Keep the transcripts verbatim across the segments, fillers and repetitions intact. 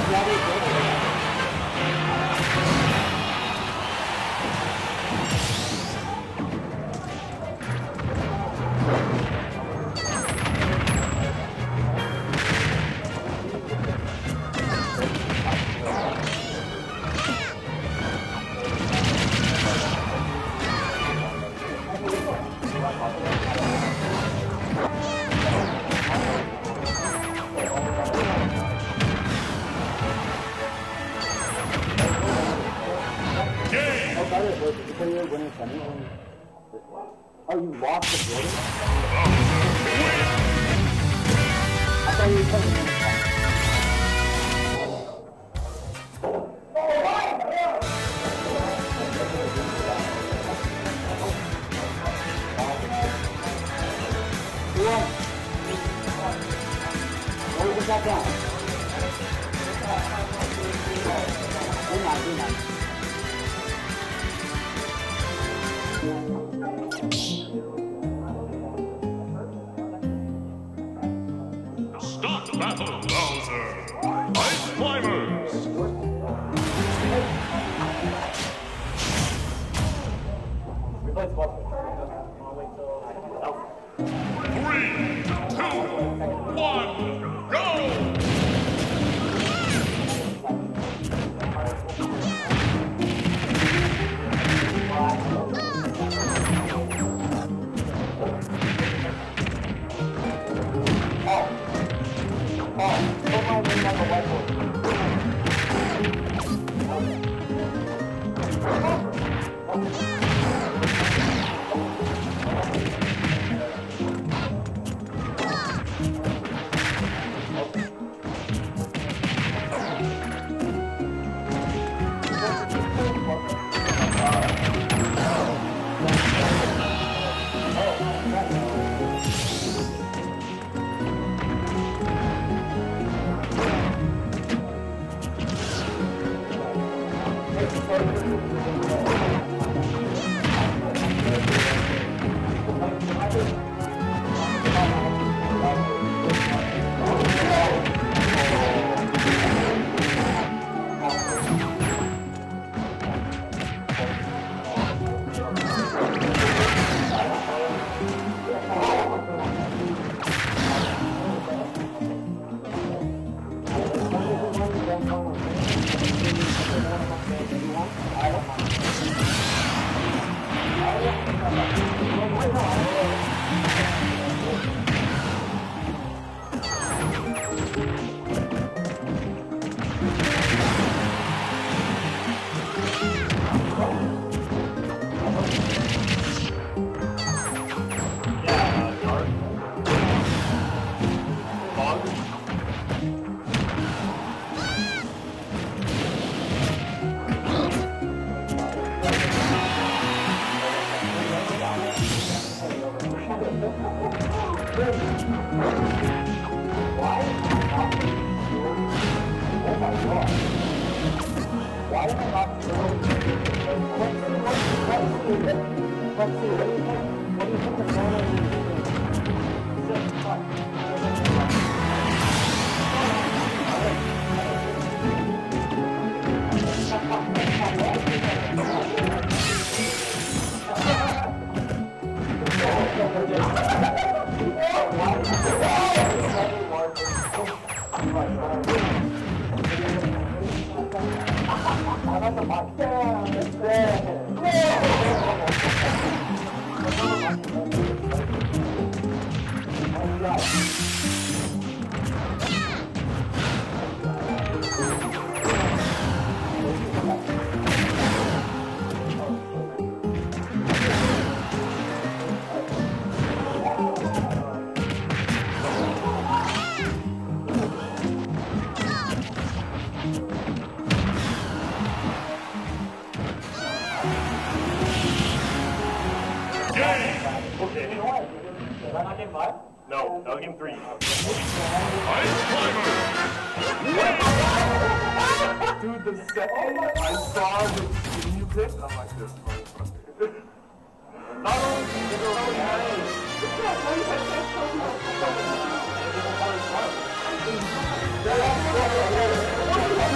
Oh, you lost the building? I thought you were coming in. What was that down? Good night, good night. Start battle, Bowser! Ice Climbers! Three, two, one, go! No, no, game three. Ice Climber! Dude, the second I saw the team you picked, I'm like, this motherfucker. Not only did it really nice. They're all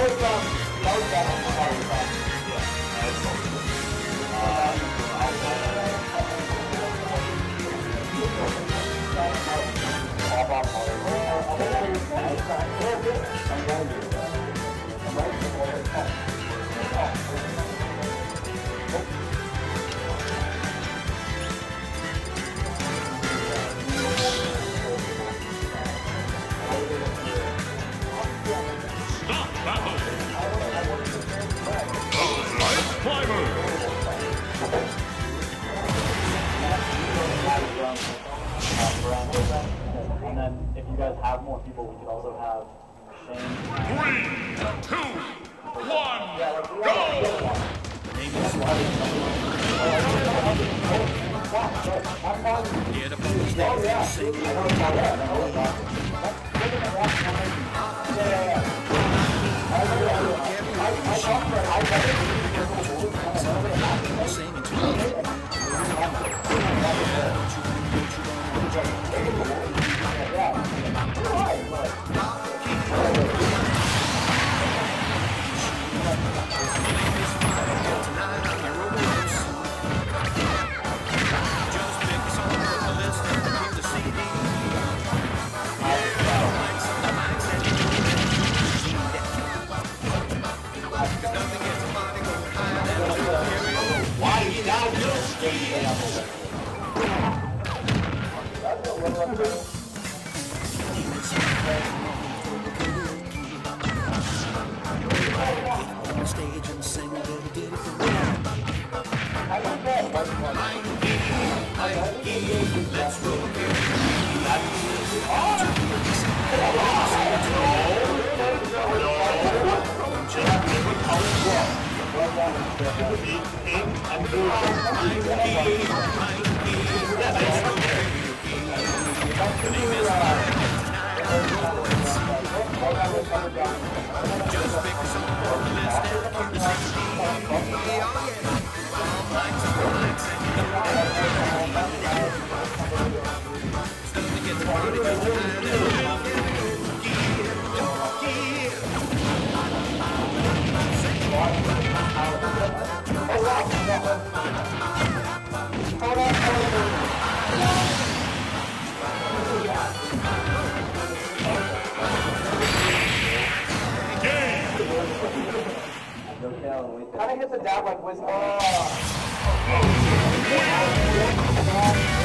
was, um, that was that one. That was that. Stop battle! Ice Climber! And then if you guys have more people, we could also have Shane. Three, two, one, go! Get up on the stage and sing on the stage and sing a little ditty for me. Let's roll just pick a song on the list and keep the C D. Oh yeah, all nights and nights and stuff to get the party Kind of hits a dab like Wiz. Oh.